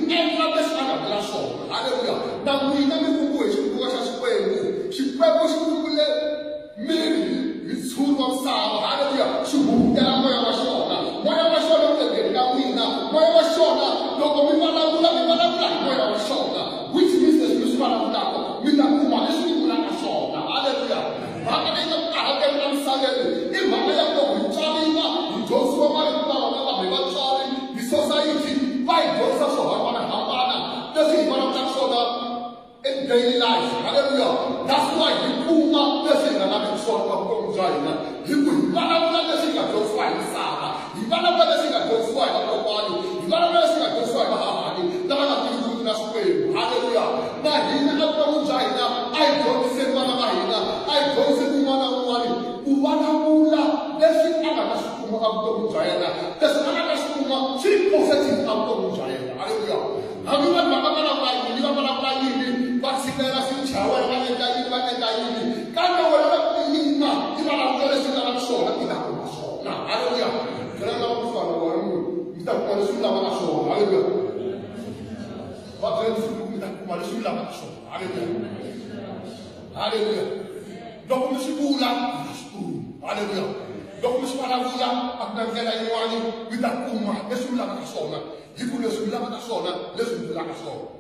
endla leswi a nga vula swona. Haleluya. Na n'wina mi vuku hi xivuka xa Xikwembu. Xikwembu xi vukule miri hi ntshuri wa misava. Haleluya. Xi hungutela moya wa xona. Moya wa xona wu le ndzeni ka n'wina. Moya wa xona loko mi vulavula hi moya wa xona. Which means leswi mi swi vulavulaka mi ta kuma leswi mi vulaka swona. Haleluya. Mhaka leyi nga karhateni emisaveni i mhaka ya ku hi tswariwa hi dyondzisiwa marito lama hi vatswari hi society va hi dyondzisa swo hambanahambana leswi hi vulavulaka swona in daily life. Haleluya. That's why hi kuma leswi hi nga laveki swona ka vutomi bya hina. Hi ku hi vulavula leswi hi nga dyondzisiwa hi misava, hi vulavula leswi hi nga dyondzisiwa hi vakokwani, hi vulavula leswi hi nga dyondzisiwa hi vahahani lava nga tiviki na Xikwembu. Haleluya. Na hina evuton'wini bya hina a hi dyondziseni vana va hina, a hi dyondziseni un'wana na un'wana ku vulavula leswi a nga ta swi kuma ka vutomi bya yena, leswi a nga ta swi kuma swi ri positive ka vutomi bya yena. Haleluya. Hambi vanhu va ka vulavula yini va vulavula yini va tshikela swichawela va endla yini va endla yini, kambe wena va yima i vulavula leswi lavaka swona i ta kuma swona. Haleluya. Phela lava ku fana wa munhu mi ta kuma leswi lavaka swona. Haleluya. Va byela leswi mi ta kuma leswi lavaka swona. Haleluya. Haleluya. Loko mi swi vula haleluya. Loko mi swi vulavula a ku na ndlela yin'wana mi ta kuma leswi mi lavaka swona, hi ku leswi mi lavaka swona leswi mi vulaka swona.